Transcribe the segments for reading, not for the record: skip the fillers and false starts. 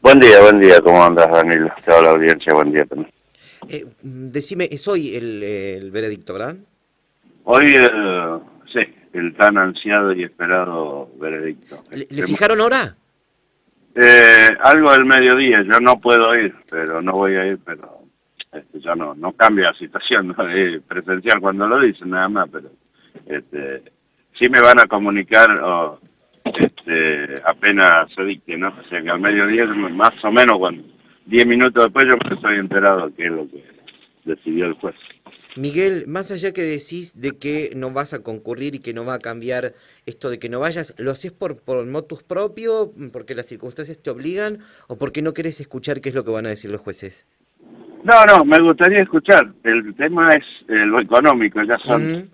buen día, ¿cómo andas, Danilo? Toda la audiencia, buen día también. Decime, es hoy el veredicto, ¿verdad? Hoy, sí, el tan ansiado y esperado veredicto. ¿Le fijaron hora? Algo del mediodía, yo no puedo ir, pero no voy a ir, pero ya no cambia la situación, ¿no? Es presencial cuando lo dicen, nada más, pero sí me van a comunicar apenas se dicte, ¿no? O sea que al mediodía, más o menos, cuando 10 minutos después yo me estoy enterado de qué es lo que decidió el juez. Miguel, más allá que decís de que no vas a concurrir y que no va a cambiar esto de que no vayas, ¿lo haces por motus propio, porque las circunstancias te obligan, o porque no querés escuchar qué es lo que van a decir los jueces? No, me gustaría escuchar. El tema es lo económico, ya son. Ujú.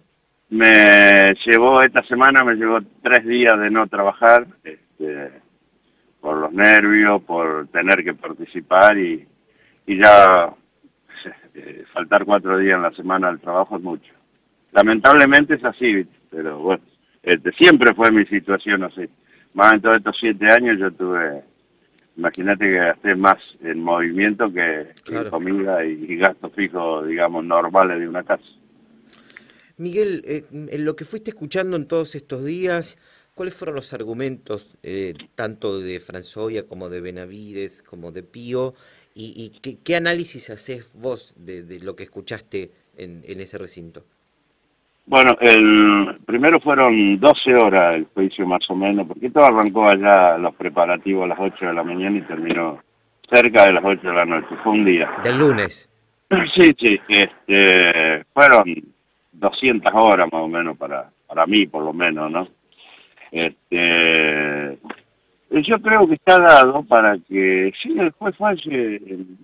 Esta semana me llevó 3 días de no trabajar, por los nervios, por tener que participar y ya faltar 4 días en la semana al trabajo es mucho. Lamentablemente es así, ¿viste? Pero bueno, siempre fue mi situación así. Más en todos estos 7 años yo tuve, imagínate que gasté más en movimiento que en Claro. comida y gastos fijos, digamos, normales de una casa. Miguel, en lo que fuiste escuchando en todos estos días, ¿cuáles fueron los argumentos, tanto de Franzoia como de Benavides, como de Pío, y qué análisis haces vos de lo que escuchaste en ese recinto? Bueno, el primero fueron 12 horas el juicio más o menos, porque todo arrancó allá los preparativos a las 8 de la mañana y terminó cerca de las 8 de la noche. Fue un día. Del lunes. Sí, fueron 200 horas más o menos para mí, por lo menos, ¿no? Yo creo que está dado para que, si el juez falle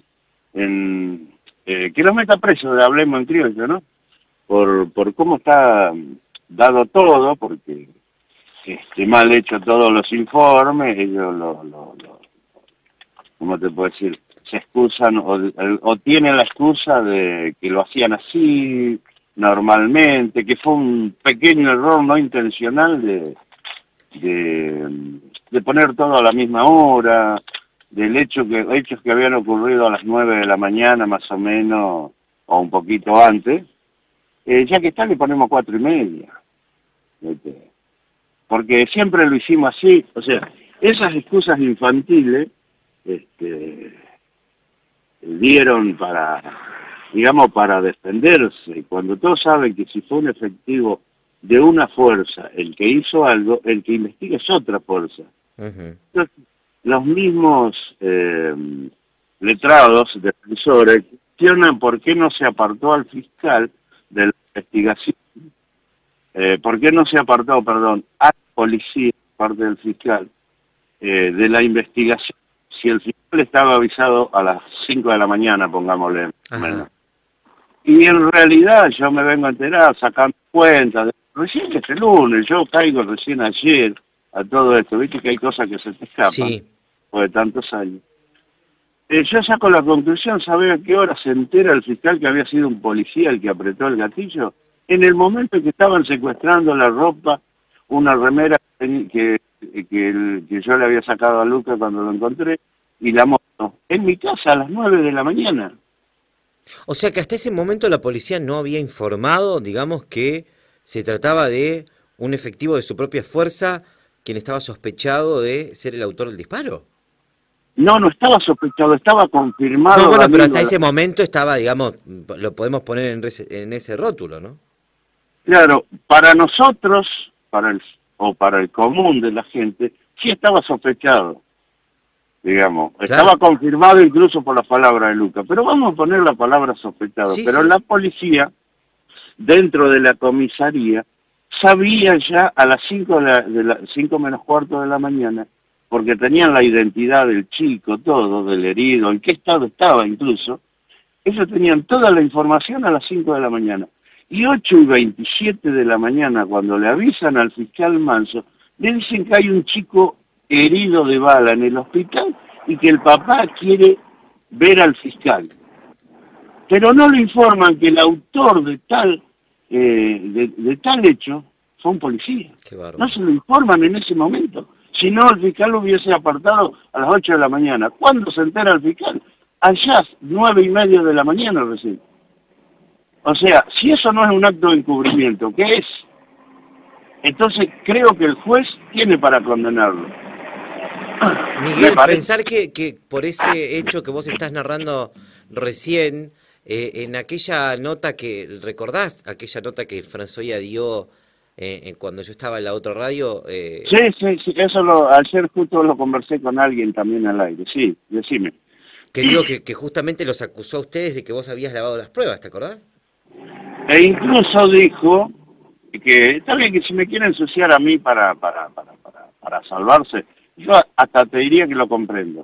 que lo meta preso, hablemos en criollo, ¿no? Por cómo está dado todo, porque mal hecho todos los informes, ellos ¿cómo te puedo decir? Se excusan o tienen la excusa de que lo hacían así normalmente, que fue un pequeño error no intencional de poner todo a la misma hora, hechos que habían ocurrido a las 9 de la mañana más o menos, o un poquito antes. Ya que está, le ponemos 4:30. Porque siempre lo hicimos así. O sea, esas excusas infantiles dieron digamos, para defenderse. Cuando todos saben que si fue un efectivo de una fuerza el que hizo algo, el que investiga es otra fuerza. Ujú. Entonces, los mismos letrados, defensores, cuestionan por qué no se apartó al fiscal de la investigación, por qué no se apartó, perdón, a la policía, parte del fiscal, de la investigación, si el fiscal estaba avisado a las 5 de la mañana, pongámosle menos. Ajá. Y en realidad yo me vengo a enterar, sacando cuentas, recién este lunes, yo caigo recién ayer a todo esto, viste que hay cosas que se te escapan, Sí. por de tantos años. Yo saco la conclusión, ¿sabe a qué hora se entera el fiscal que había sido un policía el que apretó el gatillo? En el momento en que estaban secuestrando la ropa, una remera que yo le había sacado a Lucas cuando lo encontré, y la moto, en mi casa a las 9 de la mañana. O sea que hasta ese momento la policía no había informado, digamos, que se trataba de un efectivo de su propia fuerza quien estaba sospechado de ser el autor del disparo. No estaba sospechado, estaba No, confirmado, bueno, pero Danilo. hasta ese momento estaba, digamos, lo podemos poner en ese rótulo, ¿no? Claro, para nosotros, para el común de la gente, sí estaba sospechado, digamos. Claro. Estaba confirmado incluso por la palabra de Lucas, pero vamos a poner la palabra sospechado. Sí, Pero sí. la policía, dentro de la comisaría, sabía ya a las 5 menos cuarto de la mañana, porque tenían la identidad del chico, todo, del herido, en qué estado estaba incluso. Ellos tenían toda la información a las 5 de la mañana. Y 8:27 de la mañana, cuando le avisan al fiscal Manso, le dicen que hay un chico herido de bala en el hospital y que el papá quiere ver al fiscal. Pero no le informan que el autor de tal hecho fue un policía. Qué No bárbaro. se lo informan en ese momento. Si no, el fiscal lo hubiese apartado a las 8 de la mañana. ¿Cuándo se entera el fiscal? Allá, 9:30 de la mañana recién. O sea, si eso no es un acto de encubrimiento, ¿qué es? Entonces creo que el juez tiene para condenarlo. Miguel, pensar que por ese hecho que vos estás narrando recién, en aquella nota que, ¿recordás? Aquella nota que Franzoya dio cuando yo estaba en la otra radio. Sí, eso ayer justo lo conversé con alguien también al aire, sí, decime. Que digo que justamente los acusó a ustedes de que vos habías lavado las pruebas, ¿te acordás? E incluso dijo que está bien que si me quieren ensuciar a mí para salvarse, yo hasta te diría que lo comprendo.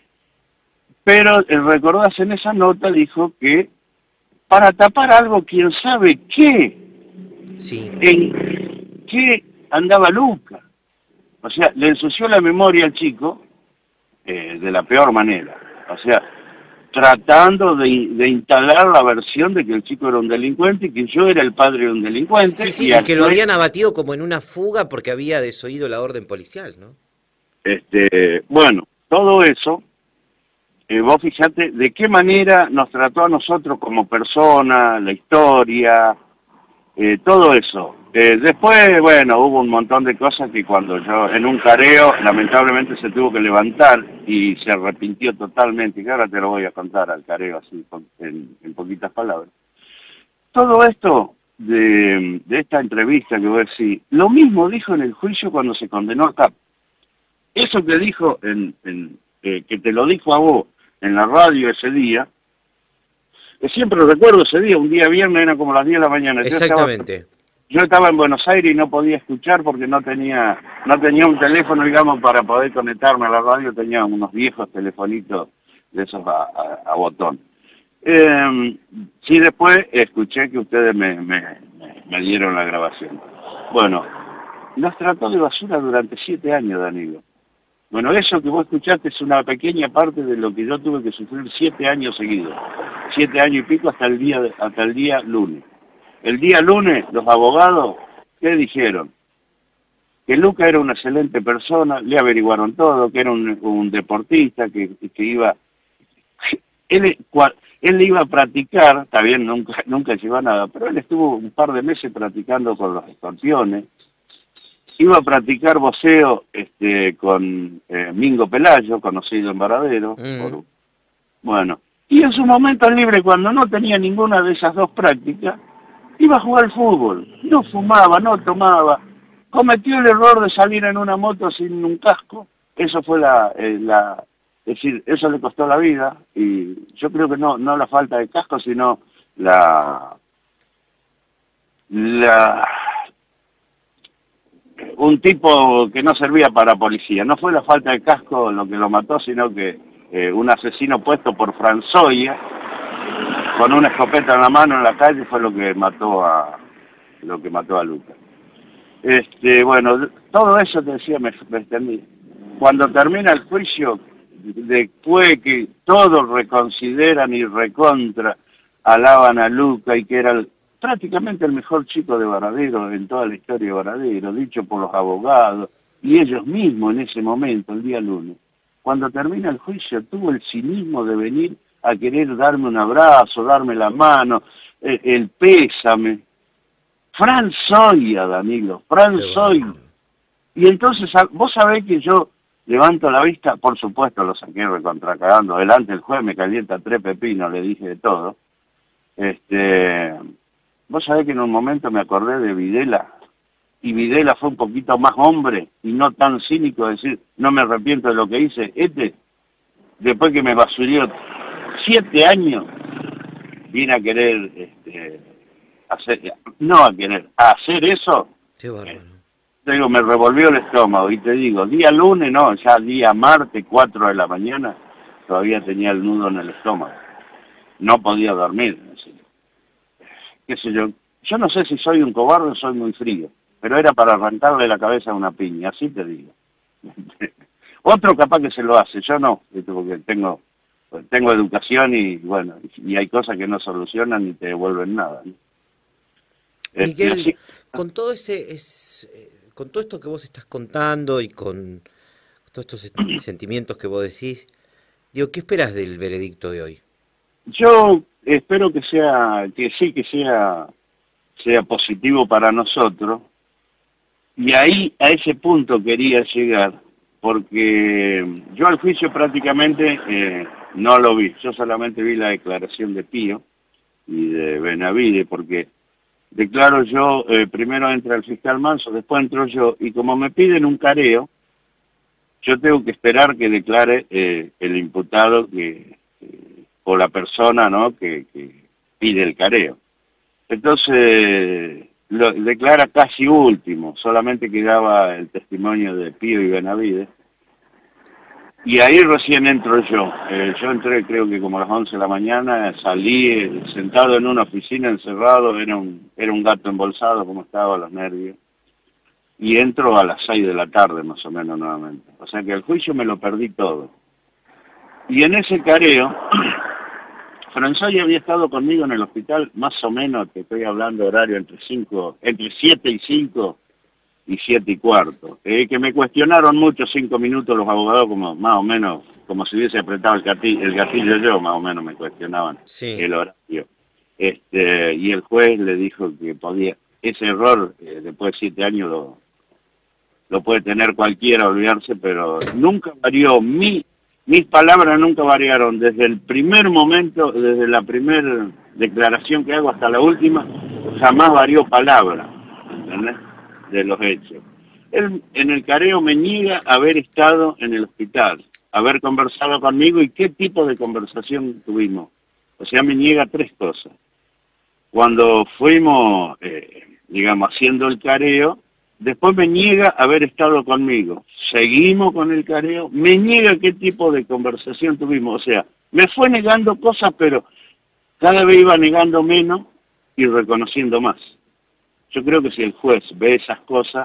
Pero recordás en esa nota dijo que para tapar algo, quién sabe qué, sí. en qué andaba Luca. O sea, le ensució la memoria al chico de la peor manera. O sea, tratando de instalar la versión de que el chico era un delincuente y que yo era el padre de un delincuente. Sí, y que lo habían abatido como en una fuga porque había desoído la orden policial, ¿no? Bueno, todo eso, vos fijate de qué manera nos trató a nosotros como persona, la historia, todo eso. Después, bueno, hubo un montón de cosas que cuando yo, en un careo, lamentablemente se tuvo que levantar y se arrepintió totalmente, que ahora te lo voy a contar al careo así, en poquitas palabras. Todo esto de esta entrevista que voy a decir, lo mismo dijo en el juicio cuando se condenó a Cap. Eso que dijo, que te lo dijo a vos en la radio ese día, que siempre recuerdo ese día, un día viernes, era como las 10 de la mañana. Exactamente. Yo estaba en Buenos Aires y no podía escuchar porque no tenía un teléfono, digamos, para poder conectarme a la radio, tenía unos viejos telefonitos de esos a botón. Sí, después escuché que ustedes me dieron la grabación. Bueno, nos trató de basura durante 7 años, Danilo. Bueno, eso que vos escuchaste es una pequeña parte de lo que yo tuve que sufrir 7 años seguidos. 7 años y pico hasta el día lunes. El día lunes, los abogados, ¿qué dijeron? Que Luca era una excelente persona, le averiguaron todo, que era un deportista, que iba... Él iba a practicar, está bien, nunca llevó nada, pero él estuvo un par de meses practicando con los Escorpiones. Iba a practicar boxeo con Mingo Pelayo, conocido en Varadero. Bueno, y en su momento libre, cuando no tenía ninguna de esas dos prácticas, iba a jugar al fútbol. No fumaba, no tomaba. Cometió el error de salir en una moto sin un casco. Eso fue es decir, eso le costó la vida. Y yo creo que no la falta de casco, sino un tipo que no servía para policía. No fue la falta de casco lo que lo mató, sino que un asesino puesto por Franzoya, con una escopeta en la mano en la calle, fue lo que mató a Luca. Bueno, todo eso te decía, me extendí. Cuando termina el juicio, después que todos reconsideran y recontra alaban a Luca y que era prácticamente el mejor chico de Varadero en toda la historia de Varadero, dicho por los abogados y ellos mismos en ese momento, el día lunes. Cuando termina el juicio, tuvo el cinismo de venir a querer darme un abrazo, darme la mano, el pésame. Franzoya, Danilo, Franzoya. Y entonces, vos sabés que yo levanto la vista, por supuesto lo saqué recontracagando, delante del juez me calienta 3 pepinos, le dije de todo. Vos sabés que en un momento me acordé de Videla, y Videla fue un poquito más hombre y no tan cínico, decir, no me arrepiento de lo que hice. Después que me basurió 7 años, vine a querer, hacer eso. Qué bárbaro. Te digo, me revolvió el estómago, y te digo, día lunes, no, ya día martes, 4 de la mañana, todavía tenía el nudo en el estómago. No podía dormir. Así. Qué sé yo no sé si soy un cobarde o soy muy frío, pero era para arrancarle la cabeza a una piña, así te digo. Otro capaz que se lo hace, yo no, porque tengo educación y bueno, y hay cosas que no solucionan ni te devuelven nada, ¿no? Miguel, con todo con todo esto que vos estás contando y con todos estos sentimientos que vos decís. Digo, ¿qué esperás del veredicto de hoy? Yo espero sea positivo para nosotros, y ahí a ese punto quería llegar, porque yo al juicio prácticamente no lo vi, yo solamente vi la declaración de Pío y de Benavides, porque declaro yo, primero entra el fiscal Manso, después entro yo, y como me piden un careo, yo tengo que esperar que declare el imputado o la persona, ¿no?, que pide el careo. Entonces, lo declara casi último, solamente quedaba el testimonio de Pío y Benavides, y ahí recién entro yo. Yo entré creo que como a las 11 de la mañana, salí sentado en una oficina encerrado, era un gato embolsado como estaba, los nervios, y entro a las 6 de la tarde más o menos nuevamente. O sea que el juicio me lo perdí todo. Y en ese careo, Franzoya había estado conmigo en el hospital, más o menos, te estoy hablando horario entre 7 y 5 y 7 y cuarto. Que me cuestionaron mucho 5 minutos los abogados, como más o menos, como si hubiese apretado el gatillo yo, más o menos me cuestionaban el horario. Y el juez le dijo que podía, ese error, después de 7 años lo puede tener cualquiera, olvidarse, pero nunca varió, mis palabras nunca variaron, desde el primer momento, desde la primera declaración que hago hasta la última, jamás varió palabra, ¿entendés?, de los hechos. Él en el careo me niega haber estado en el hospital, haber conversado conmigo y qué tipo de conversación tuvimos. O sea, me niega 3 cosas. Cuando fuimos, digamos, haciendo el careo, después me niega haber estado conmigo. Seguimos con el careo, me niega qué tipo de conversación tuvimos. O sea, me fue negando cosas, pero cada vez iba negando menos y reconociendo más. Yo creo que si el juez ve esas cosas,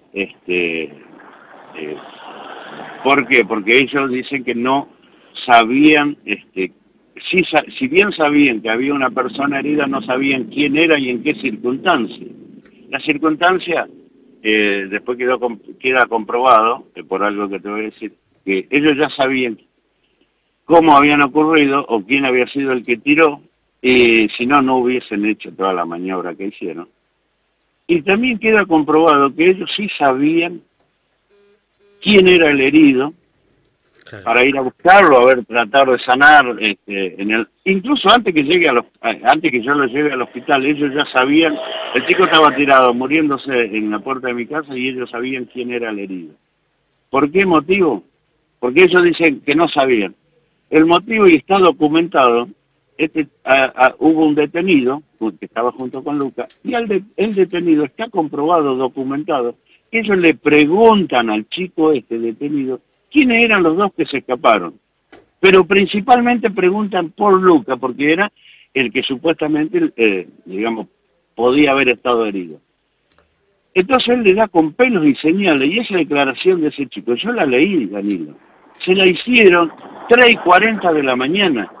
¿por qué? Porque ellos dicen que no sabían, si bien sabían que había una persona herida, no sabían quién era y en qué circunstancia. La circunstancia, después queda comprobado, por algo que te voy a decir, que ellos ya sabían cómo habían ocurrido o quién había sido el que tiró, y si no, no hubiesen hecho toda la maniobra que hicieron. Y también queda comprobado que ellos sí sabían quién era el herido, claro, para ir a buscarlo, tratar de sanar, incluso antes que yo lo lleve al hospital, ellos ya sabían, el chico estaba tirado, muriéndose en la puerta de mi casa, y ellos sabían quién era el herido. ¿Por qué motivo? Porque ellos dicen que no sabían. El motivo, y está documentado, hubo un detenido, que estaba junto con Lucas, y el detenido está comprobado, documentado. Ellos le preguntan al chico detenido quiénes eran los 2 que se escaparon. Pero principalmente preguntan por Lucas, porque era el que supuestamente, digamos, podía haber estado herido. Entonces él le da con pelos y señales, y esa declaración de ese chico, yo la leí, Danilo. Se la hicieron 3:40 de la mañana.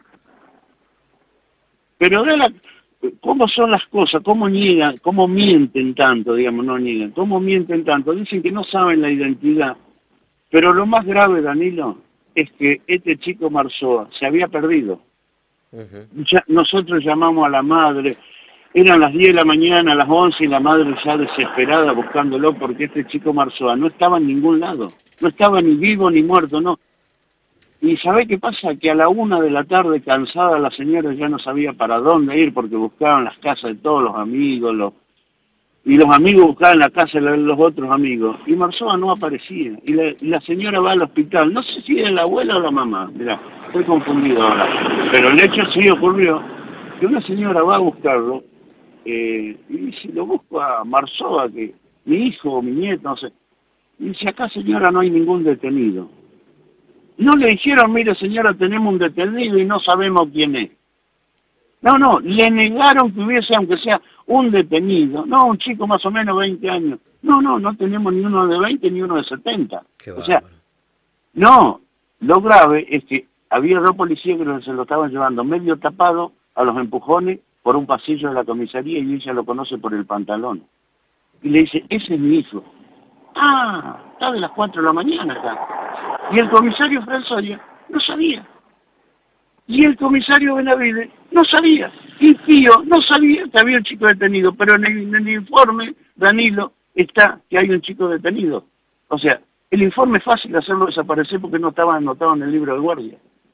Pero ¿cómo son las cosas? ¿Cómo niegan? ¿Cómo mienten tanto? Digamos, no niegan. ¿Cómo mienten tanto? Dicen que no saben la identidad. Pero lo más grave, Danilo, es que este chico Marzoa se había perdido. Ya, nosotros llamamos a la madre, eran las 10 de la mañana, a las 11, y la madre ya desesperada buscándolo, porque este chico Marzoa no estaba en ningún lado. No estaba ni vivo ni muerto, no. Y ¿sabés qué pasa? Que a la 1 de la tarde, cansada, la señora ya no sabía para dónde ir, porque buscaban las casas de todos los amigos, y los amigos buscaban la casa de los otros amigos, y Marzoa no aparecía, y la señora va al hospital, no sé si era la abuela o la mamá, mirá, estoy confundido ahora, pero el hecho sí ocurrió, que una señora va a buscarlo, y dice, lo busco a Marzoa, que mi hijo o mi nieto, no sé, y dice, acá señora no hay ningún detenido. No le dijeron, mire señora, tenemos un detenido y no sabemos quién es. No, le negaron que hubiese, aunque sea un detenido. No, un chico más o menos 20 años. No tenemos ni uno de 20 ni uno de 70. O sea, no, lo grave es que había 2 policías que se lo estaban llevando medio tapado a los empujones por un pasillo de la comisaría, y ella lo conoce por el pantalón. Y le dice, ese es mi hijo. Ah, está de las 4 de la mañana acá. Y el comisario Franzoya no sabía. Y el comisario Benavides no sabía. Y Pío no sabía que había un chico detenido, pero en el informe, Danilo, está que hay un chico detenido. O sea, el informe es fácil hacerlo desaparecer porque no estaba anotado en el libro de guardia.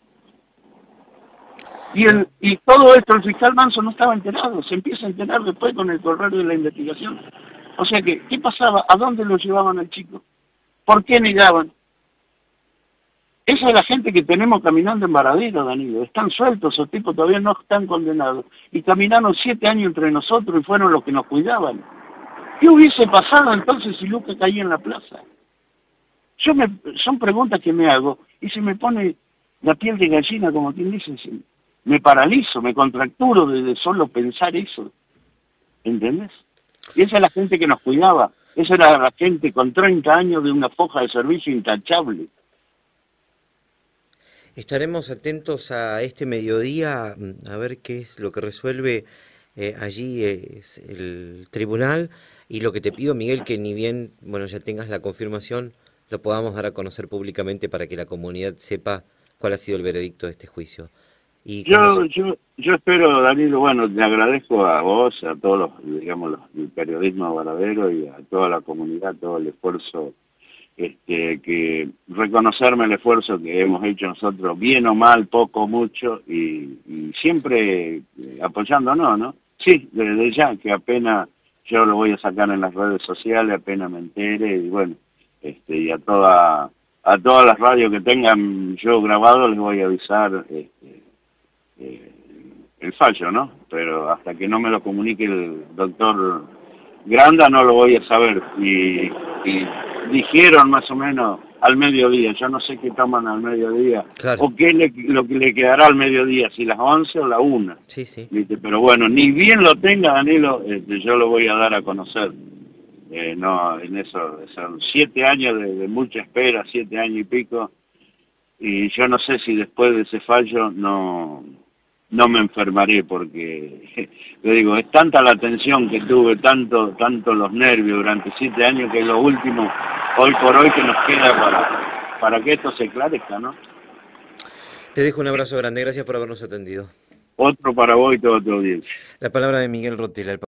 Y todo esto el fiscal Manso no estaba enterado, se empieza a enterar después con el correr de la investigación. O sea que, ¿qué pasaba? ¿A dónde lo llevaban al chico? ¿Por qué negaban? Esa es la gente que tenemos caminando en Varadero, Danilo. Están sueltos, esos tipos todavía no están condenados. Y caminaron 7 años entre nosotros y fueron los que nos cuidaban. ¿Qué hubiese pasado entonces si Luca caía en la plaza? Son preguntas que me hago y se me pone la piel de gallina, como quien dice, me paralizo, me contracturo de solo pensar eso. ¿Entendés? Y esa es la gente que nos cuidaba. Esa era la gente con 30 años de una foja de servicio intachable. Estaremos atentos a este mediodía a ver qué es lo que resuelve allí es el tribunal, y lo que te pido, Miguel, que ni bien bueno ya tengas la confirmación, lo podamos dar a conocer públicamente para que la comunidad sepa cuál ha sido el veredicto de este juicio. Y Yo espero, Danilo, bueno, te agradezco a vos, a todos los, digamos, el periodismo Varadero y a toda la comunidad, todo el esfuerzo, que reconocerme el esfuerzo que hemos hecho nosotros, bien o mal, poco, mucho, y siempre apoyándonos, ¿no? Sí, desde ya, que apenas yo lo voy a sacar en las redes sociales, apenas me entere, y bueno, y a todas las radios que tengan yo grabado les voy a avisar, el fallo, ¿no? Pero hasta que no me lo comunique el doctor Granda no lo voy a saber. Y dijeron más o menos al mediodía, yo no sé qué toman al mediodía, claro. o qué lo que le quedará al mediodía, si las 11 o la 1. Sí, sí. ¿Viste? Pero bueno, ni bien lo tenga, Danilo, yo lo voy a dar a conocer. No, en eso, son 7 años de mucha espera, 7 años y pico, y yo no sé si después de ese fallo no me enfermaré, porque le digo, es tanta la tensión que tuve, tanto los nervios durante 7 años, que es lo último hoy por hoy que nos queda para que esto se esclarezca, ¿no? Te dejo un abrazo grande, gracias por habernos atendido. Otro para vos y toda tu audiencia. La palabra de Miguel Rotela.